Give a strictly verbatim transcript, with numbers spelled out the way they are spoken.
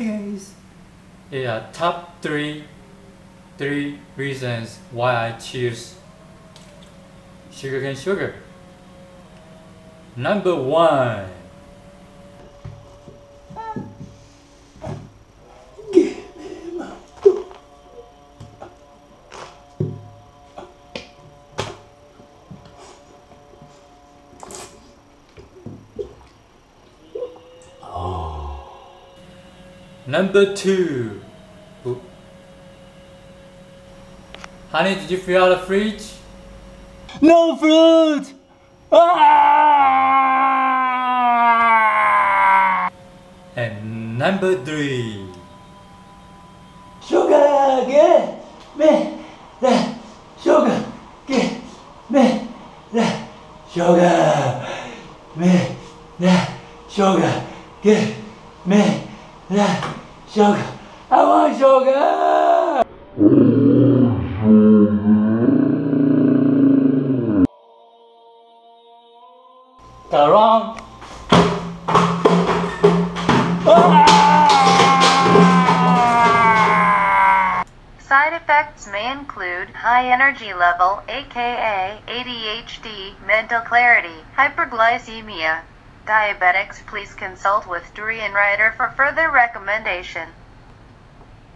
guys. Yeah, top three three reasons why I choose sugarcane sugar. Number one. Number two. Ooh. Honey, did you fill out the fridge? No fruit! Ah! And number three. Sugar, get me the sugar, get me the sugar, me the sugar, get me the sugar. I want sugar. Got it wrong. Side effects may include high energy level, aka A D H D, mental clarity, hyperglycemia. Diabetics, please consult with Durian Writer for further recommendation.